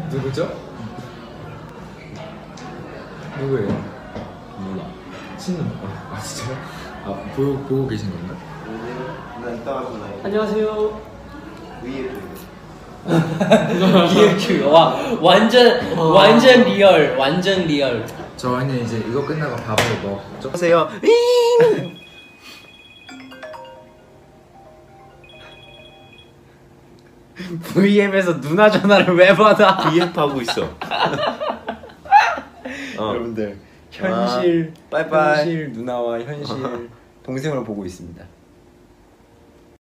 누구죠? 누구예요? 몰라. 친구. 아 진짜요? 아 보고 계신 건가? 안녕하세요. 리얼 와 완전 리얼 완전 리얼. 저희는 이제 이거 끝나고 밥을 먹죠. 하세요. VM에서 누나 전화를 왜 받아? VF 하고 있어. 여러분들 현실 빠이빠이. 현실 누나와 현실 동생을 보고 있습니다.